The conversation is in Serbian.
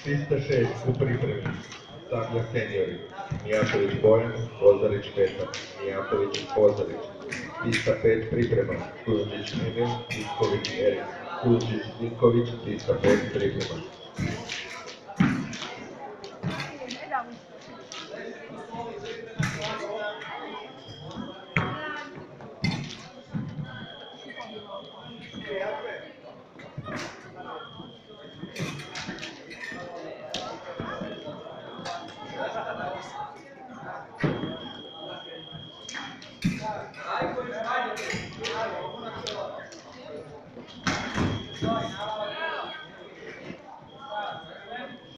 306 u pripremi. Sablja seniori. Mijatović Bojan, Kozarić Petar. Mijatović Kozarić. 305 priprema. Kujundžić Emil, Ivković Erik. Kujundžić Vinković, 305 priprema.